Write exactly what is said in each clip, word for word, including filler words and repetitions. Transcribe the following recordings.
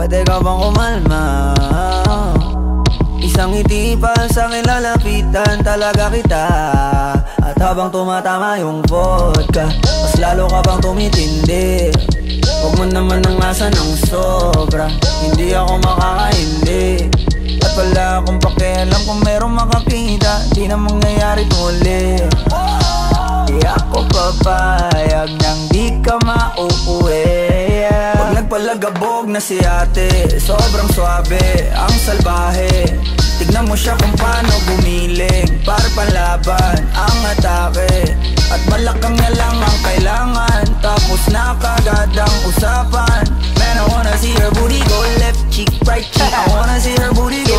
Pwede ka bang kumalma? Isang ngiti pa sa akin lalapitan talaga kita. At habang tumatama yung vodka, mas lalo ka bang tumitindi. Huwag mo naman ang asa ng sobra, hindi ako makakaindi. At wala akong pakialam kung merong makakita, di na mangyayari tuli. Di ako papayag nang di ka mauuwi. Pag nagpalagabog na si ate, sobrang swabe, ang salbahe. Tignan mo siya kung paano gumiling, para panlaban ang atake. At malakang na lang ang kailangan, tapos na kagad ang usapan. Man, I wanna see her booty go left cheek, right cheek. I wanna see her booty go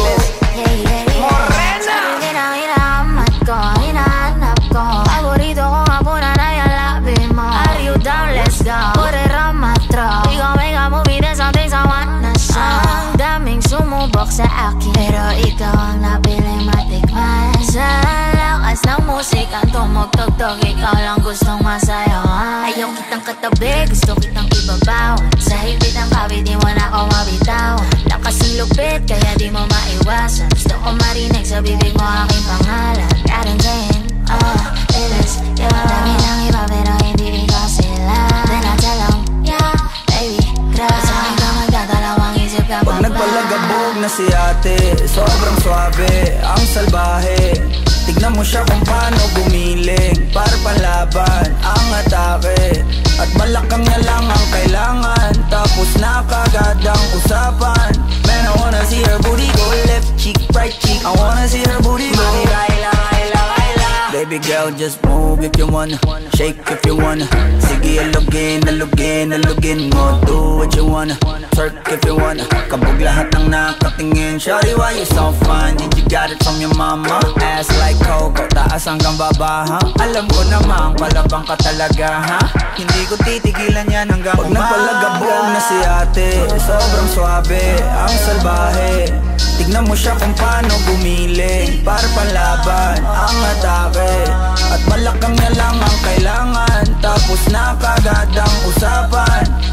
Morena. Sabi kinahiramat ko, hinahanap ko. Paborito ko nga po na nayalapin mo. Are you down? Let's go. Put it on my throat. We gon' make a movie, there's some things I wanna show. Ang daming sumubok sa akin, pero ikaw ang napiling matikman. Sa lakas ng musikang tumugtog-tog, ikaw lang gustong masayawan. Ayaw kitang katabi, gusto kitang ibabaw. Sa higpit ng kabit, di mo na ako mabitaw. Lakas ng lupit, kaya di mo maiwasan. Gusto ko marinig sa bibig mo aking pangalan. Karin Jane, oh, Phyllis, yeah. Dami ng iba pero hindi ikaw sila. Then I tell them, yeah, baby, crush. Sa akin ka magdadalawang isip ka pa. Pag nagpalagabog na si ate, sobrang swabe, ang salbahe. Tignan mo siya kung paano gumiling, para panlaban ang atake. At malakang na lang ang kailangan, tapos na kagad ang usapan. Man, I wanna see her booty go left cheek, right cheek. I wanna see her booty go Laila, Laila, Laila. Baby girl, just move if you wanna, shake if you wanna. Sige, alugin, alugin, alugin mo. Do what you wanna, twerk if you wanna. Kabog lahat ng nakatingin. Shawty, why you so fine? Did you got it from your mama? Ass like Coco, taas hanggang baba, ha? Alam ko naman, palabang ka talaga, ha? Hindi ko titigilan yan hanggang umaga. Pag nagpalagabog na si ate, sobrang swabe, ang salbahe. Tignan mo siya kung paano gumiling, para panlaban ang atake. At malakang na lang ang kailangan, tapos na kagad ang usapan.